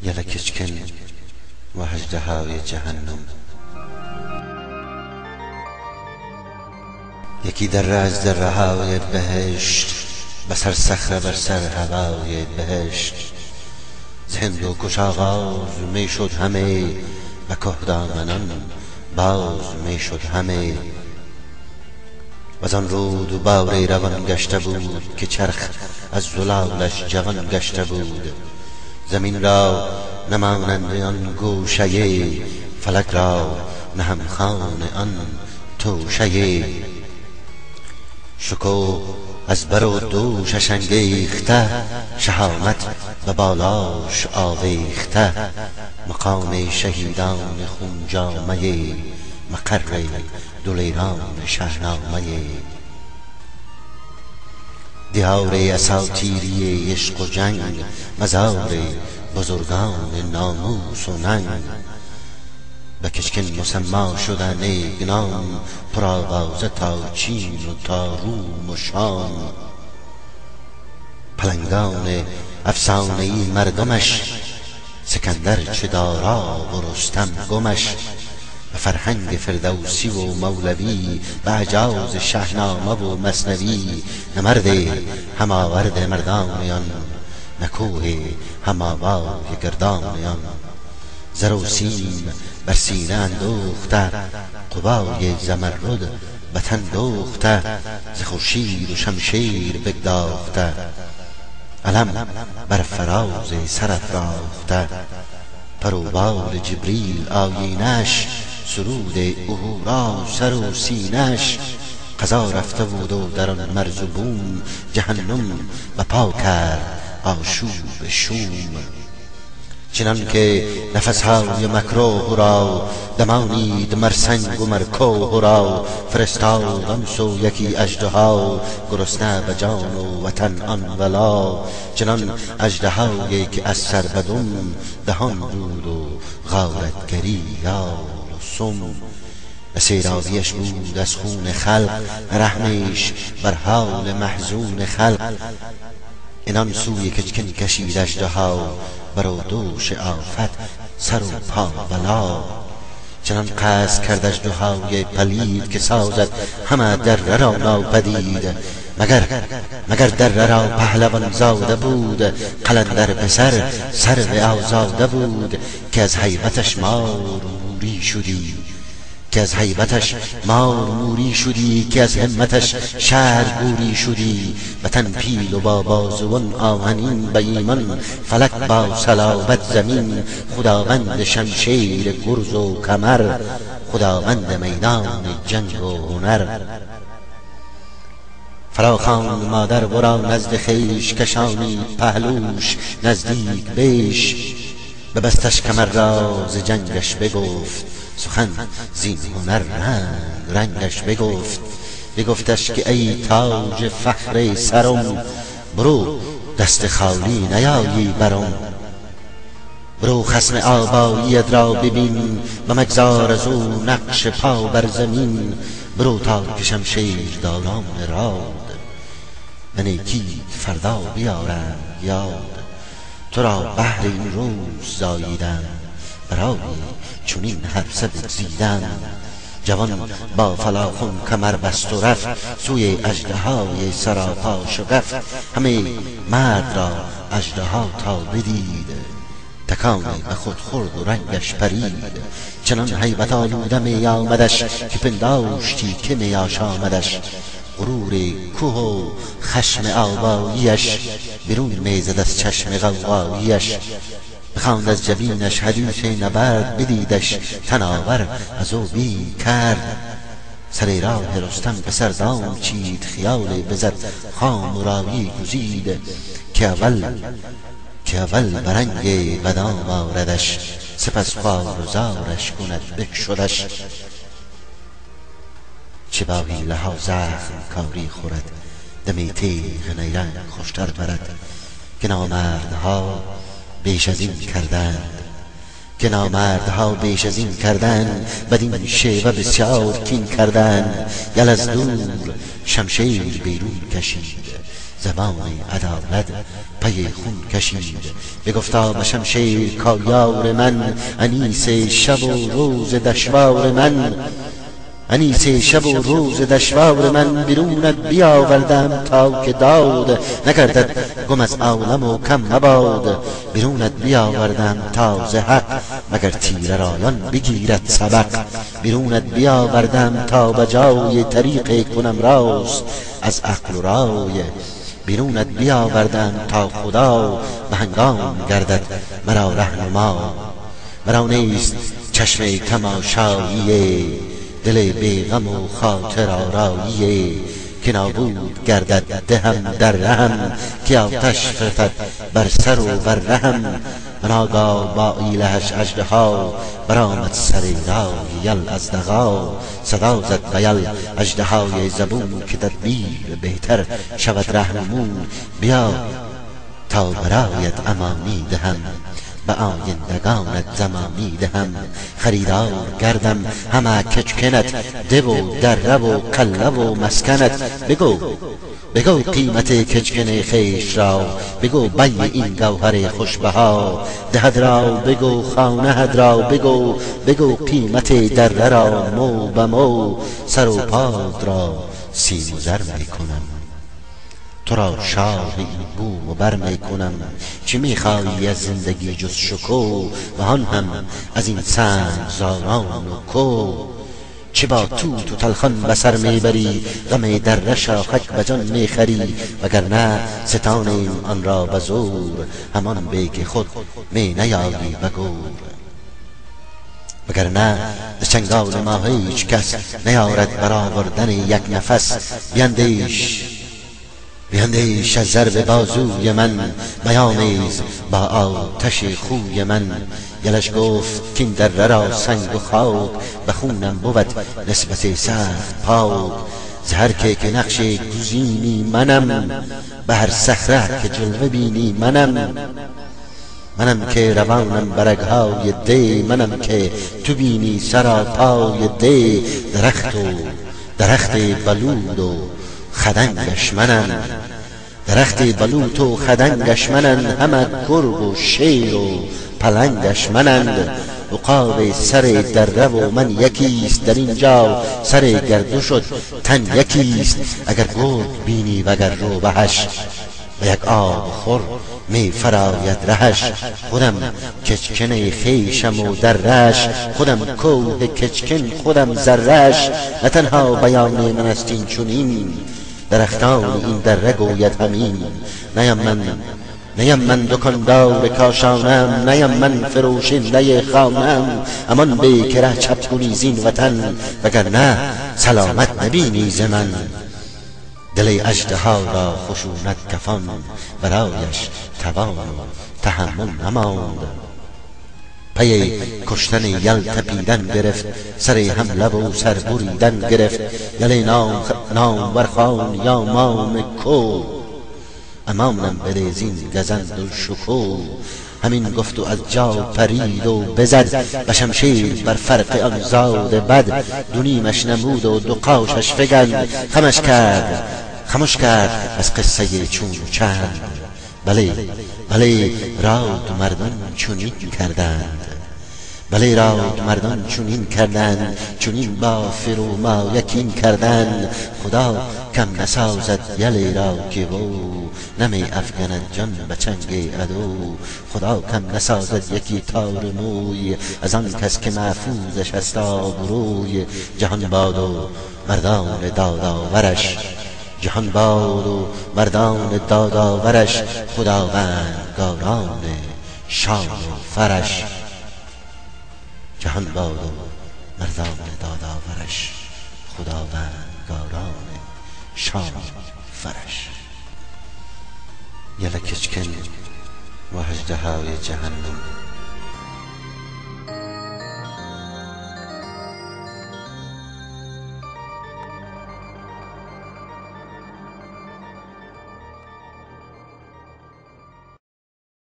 یلکچکن و اژدهای جهنم. یکی دره از دره‌های بهشت، به سر صخره بر سر هوای بهشت. ز هند و کش آغاز می شد همه، و که دامنان باز می شد همه. وزان رود و باوری روان گشته بود، که چرخ از زلالش جوان گشته بود. زمین را نمانند آن گوشه، فلک را نه همخوان آن توشه. شکوه از بر و دوشش انگیخته، شهامت به بالاش آویخته. مقام شهیدان خون جامه، مقر دلیران شهنامه. دیار اساطیری عشق و جنگ، مزار بزرگان ناموس و ننگ. به کچکن مسما شدن نام، پرآوازه تا چین و تا روم و شام. پلنگان افسانه‌ای مردمش، سکندر چه دارا و رستم گمش. به فرهنگ فردوسی و مولوی، به اعجاز شاهنامه و مثنوی. نه مرد هماورد مردانیان، نه کوه هماوای گردانیان. زر و سیم بر سینه اندوخته، قبای زمرد به تن دوخته. ز خورشید و شمشیر بگداخته، علم بر فراز سر افراخته. پر و بال جبریل آیینش، سرود اهورا سر و سینش. قضا رفته بود و در آن مرز و بوم، جهنم به پا کرد آشوب شوم. چنان که نفسهای مکروه را، دمانید مر سنگ و مر کوه را. فرستاد آن سو یکی اژدها، گرسنه به جان و وطن آن ولا. چنان اژدهایی که از سر به دم، دهان بود و غارتگری یار و سم. سیرابیش بود از خون خلق، رحمش بر حال محزون خلق. اینان سوی کچکن کشید اژدها، بر و دوش آفت سر و پا بلا. چنان قصد کرد اژدهای پلید، که سازد همه دره را ناپدید. مگر دره را پهلوان زاده بود، قلندر پسر سرو آزاده بود. که از هیبتش مار موری شدی، که از هیبتش مار موری شدی. که از همتش شهر گوری شدی. به تن پیل و با بازوان آهنین، به ایمان فلک با صلابت زمین. خداوند شمشیر گرز و کمر، خداوند میدان جنگ و هنر. فراخواند مادر ورا نزد خویش، کشانید پهلوش نزدیک بیش. ببستش کمر را ز جنگش بگفت، سخن زین هنر رنگش بگفت. بگفتش که ای تاج فخر سرم، برو دست خالی نیایی برم. برو خصم آباییت را ببین، و مگذار از او نقش پا بر زمین. برو تا که شمشیر داران راد، به نیکی فردا بیارم یاد. تو را بهر این روز زاییدم، برای چنین حرصه بگزیدم. جوان با فلاخن کمر بست و رفت، سوی اژدهای سراپا شگفت. همه مرد را اژدها تا بدید، تکانی به خود خورد و رنگش پرید. چنان هیبت آلوده می آمدش، که پنداشتی که می آشامدش. غرور کوه و خشم آباییش، بیرون می زد از چشم غوغاییش. بخواند از جبینش حدیث نبرد، بدیدش تناور از او بی کرد. سر راه رستم به سر دام چید، خیال بزد خام و راوی گزید. که اول برنگ بدام آردش، سپس خوار و زارش کند بکشدش. چه با حیله ها زخم کاری خورد، دمی تیغ نیرنگ خوشتر برد. که نامردها بیش از این کردند، بدین شیوه بسیار کین کردند. یل از دور شمشیر بیرون کشید، زبان عدالت پی خون کشید. بگفتا به شمشیر کایار من، انیس شب و روز دشوار من، انیس شب و روز دشوار من. بیرونت بیاوردم تا که داد نگردد گم از عالم و کم مباد. بیرونت بیاوردم تا ز حق مگر تیر رایان بگیرد سبق. بیرونت بیاوردم تا بجای طریق کنم راست از عقل و رای. بیرونت بیاوردم تا خدا به هنگام گردد مرا رهنما. مرا نیست چشم تماشایی دل بیغم و خاطر آرایی. که نابود گردد دهم در رهم، که آتش فتد بر سر و بر رهم. ناگاه با ایلهش اژدها برآمد سر رای یل از دغا. صدا زد به یل اژدهای زبون که تدبیر بهتر شود رهنمون. بیا تا برایت امانی دهم، به آیندگانت زمانی دهم. خریدار گردم همه کچکنت، ده و دره و قله و مسکنت. بگو قیمت کچکن خیش را، بگو بی این گوهر خوشبها. دهد را بگو خانه‌ات را بگو قیمت دره را مو به مو. سر و پاد را سیم و زر می کنم، تو را شاه این بوم و بر می کنم. چه می خواهی از زندگی جز شکوه، و آن هم از این سنگزاران و کو. چه با توت و تلخان به سر می بری، غم دره شاخک به جان می خری. وگرنه ستانیم آن را به زور، همان به که خود می نیایی به گور. وگرنه ز چنگال ما هیچ کس نیارد برآوردن یک نفس. بیندیش از ضرب بازوی من، بیامیز با آتش خوی من. یلش گفت کین دره را سنگ و خاک، به خونم بود نسبت سخت پاک. ز هر که نقش گزینی منم، به هر صخره که جلوه بینی منم. منم که روانم برگهای دی، منم که تو بینی سراپای دی. درخت بلود و خدنگش منم، درخت بلوط و خدنگش منند. همه گرگ و شیر و پلنگش منند. عقاب سر دره و من یکیست، در اینجا سر گردو شد تن یکیست. اگر گرگ بینی وگر روبهش، و یک آب خور می فراید رهش. خودم کچکن خیشم و درش، خودم کوه کچکن خودم زرش. نه تنها بیان من است این چنین، درختان این دره گوید همین. نیم من دکاندار کاشانم، نیم من فروشنده خانم. امان به که ره چپ کنی زین وطن، وگرنه سلامت نبینی ز من. دل اژدها را خشونت کفان، برایش توان و تحمل نماند. پی کشتن یل تپیدن گرفت، سر حمله و سر بریدن گرفت. یل نامور خان یا مام کو، امامم بده زین گزند و شکو. همین گفت و از جا پرید و بزد، به شمشیر بر فرق آن زاد بد. دو نیمش نمود و دو قاشش فگند، خمش کرد از قصه چون و چند. بله راد مردان چنین کردند، بله راد مردان چنین کردند. چنین با فروما یکین کردند. خدا کم نسازد یلی را که او، نمی افگند جان به چنگ عدو. خدا کم نسازد یکی تار موی، از آن کس که محفوظش است آبروی. جهان باد و مردان دادآورش، جهان باد و مردان دادآورش. خداوندگاران شان و فرش، جهان باد و مردان دادآورش. خداوندگاران شان فرش. یل کچکن و اژدهای جهنم،